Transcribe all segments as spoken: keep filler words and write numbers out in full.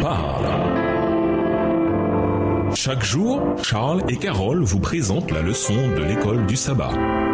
parle. Chaque jour, Charles et Carole vous présentent la leçon de l'école du sabbat.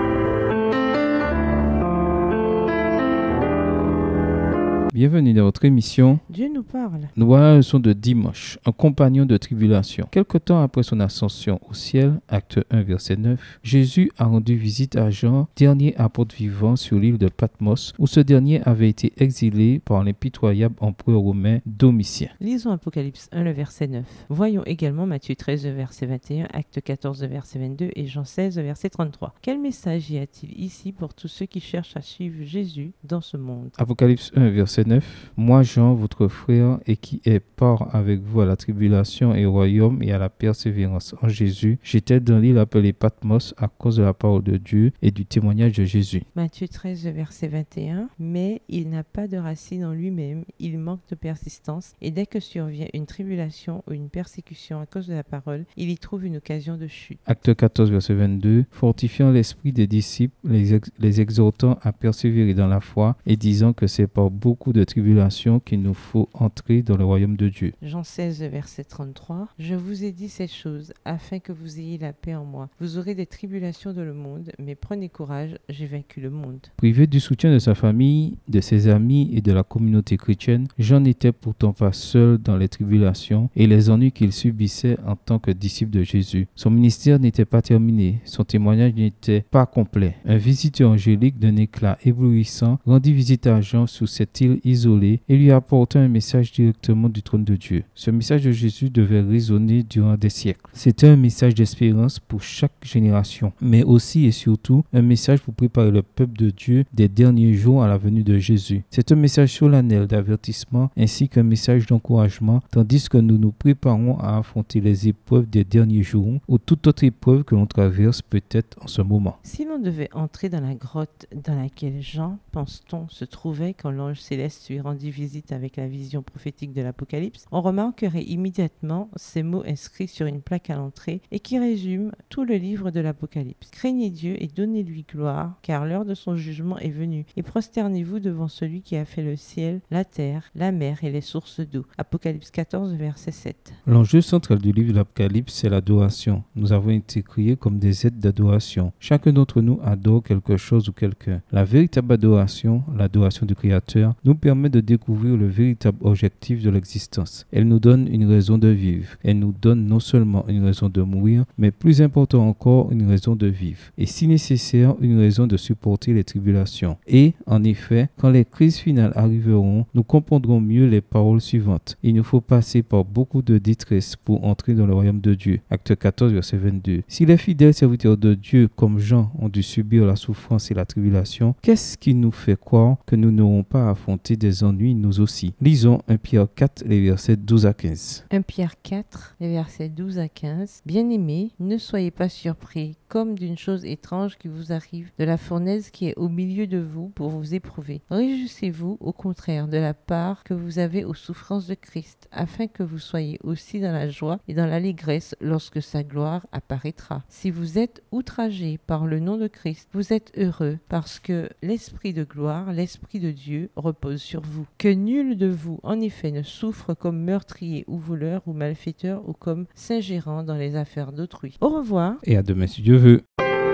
Bienvenue dans votre émission Dieu nous parle. Nous voilà la leçon de dimanche, un compagnon de tribulation. Quelque temps après son ascension au ciel, acte un, verset neuf, Jésus a rendu visite à Jean, dernier apôtre vivant sur l'île de Patmos, où ce dernier avait été exilé par l'impitoyable empereur romain Domitien. Lisons Apocalypse un, le verset neuf. Voyons également Matthieu treize, le verset vingt et un, Acte quatorze, le verset vingt-deux et Jean seize, le verset trente-trois. Quel message y a-t-il ici pour tous ceux qui cherchent à suivre Jésus dans ce monde? Apocalypse un, verset neuf. Moi, Jean, votre frère, et qui est part avec vous à la tribulation et au royaume et à la persévérance en Jésus, j'étais dans l'île appelée Patmos à cause de la parole de Dieu et du témoignage de Jésus. Matthieu treize, verset vingt et un. Mais il n'a pas de racine en lui-même, il manque de persistance, et dès que survient une tribulation ou une persécution à cause de la parole, il y trouve une occasion de chute. Acte quatorze, verset vingt-deux. Fortifiant l'esprit des disciples, les, ex- les exhortant à persévérer dans la foi et disant que c'est par beaucoup de tribulations qu'il nous faut entrer dans le royaume de Dieu. Jean seize, verset trente-trois. Je vous ai dit ces choses afin que vous ayez la paix en moi. Vous aurez des tribulations dans le monde, mais prenez courage, j'ai vaincu le monde. Privé du soutien de sa famille, de ses amis et de la communauté chrétienne, Jean n'était pourtant pas seul dans les tribulations et les ennuis qu'il subissait en tant que disciple de Jésus. Son ministère n'était pas terminé, son témoignage n'était pas complet. Un visiteur angélique d'un éclat éblouissant rendit visite à Jean sur cette île isolée et lui apporta un message directement du trône de Dieu. Ce message de Jésus devait résonner durant des siècles. C'était un message d'espérance pour chaque génération, mais aussi et surtout un message pour préparer le peuple de Dieu des derniers jours à la venue de Jésus. C'est un message solennel d'avertissement ainsi qu'un message d'encouragement, tandis que nous nous préparons à affronter les épreuves des derniers jours ou toute autre épreuve que l'on traverse peut-être en ce moment. Si l'on devait entrer dans la grotte dans laquelle Jean, pense-t-on, se trouvait quand l'ange céleste lui rendit visite avec la vision prophétique de l'Apocalypse, on remarquerait immédiatement ces mots inscrits sur une plaque à l'entrée et qui résument tout le livre de l'Apocalypse. Craignez Dieu et donnez-lui gloire, car l'heure de son jugement est venue, et prosternez-vous devant celui qui a fait le ciel, la terre, la mer et les sources d'eau. Apocalypse quatorze, verset sept. L'enjeu central du livre de l'Apocalypse, c'est l'adoration. Nous avons été créés comme des êtres d'adoration. Chacun d'entre nous adore quelque chose ou quelqu'un. La véritable adoration, l'adoration du Créateur, nous permet de découvrir le véritable objectif de l'existence. Elle nous donne une raison de vivre. Elle nous donne non seulement une raison de mourir, mais plus important encore, une raison de vivre. Et si nécessaire, une raison de supporter les tribulations. Et, en effet, quand les crises finales arriveront, nous comprendrons mieux les paroles suivantes. Il nous faut passer par beaucoup de détresse pour entrer dans le royaume de Dieu. Acte quatorze, verset vingt-deux. Si les fidèles serviteurs de Dieu, comme Jean, ont dû subir la souffrance et la tribulation, qu'est-ce qui nous fait croire que nous n'aurons pas à affronter des ennuis nous aussi? Lisons un Pierre quatre, les versets douze à quinze. un Pierre quatre, les versets douze à quinze. Bien-aimés, ne soyez pas surpris comme d'une chose étrange qui vous arrive de la fournaise qui est au milieu de vous pour vous éprouver. Réjouissez-vous au contraire de la part que vous avez aux souffrances de Christ, afin que vous soyez aussi dans la joie et dans l'allégresse lorsque sa gloire apparaîtra. Si vous êtes outragés par le nom de Christ, vous êtes heureux parce que l'Esprit de gloire, l'Esprit de Dieu repose sur vous. Que nul de vous, en effet, ne souffre comme meurtrier ou voleur ou malfaiteur ou comme s'ingérant dans les affaires d'autrui. Au revoir. Et à demain si Dieu veut.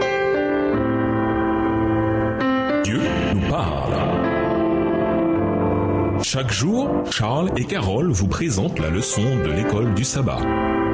Dieu nous parle. Chaque jour, Charles et Carole vous présentent la leçon de l'école du sabbat.